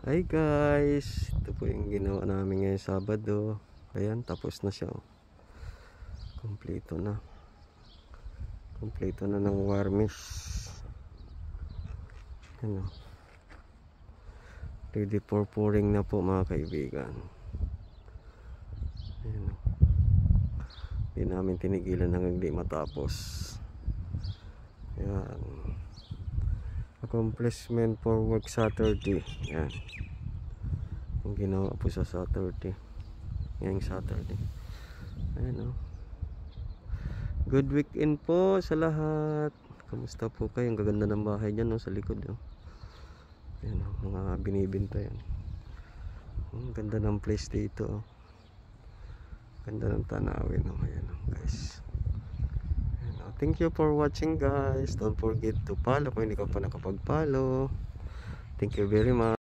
Hi guys, ito po yung ginawa namin ngayong Sabado. Ayan, tapos na siya. Kompleto na. Kompleto na ng warmish. Ano? Ready for pouring na po mga kaibigan. Ayan. Hindi namin tinigilan hanggang di matapos. Ayan. Accomplishment for work Saturday. Ayan. Yung ginawa po sa Saturday. Ngayong Saturday. Ayan o. Good weekend po sa lahat. Kamusta po kayo? Ang gaganda ng bahay dyan no, sa likod o. Ayan o, mga binibinta yan. Ang ganda ng place dito o. Ganda ng tanawin o. Ayan o guys. Ayan o. Thank you for watching guys. Don't forget to follow kung hindi ka pa nakapag-follow. Thank you very much.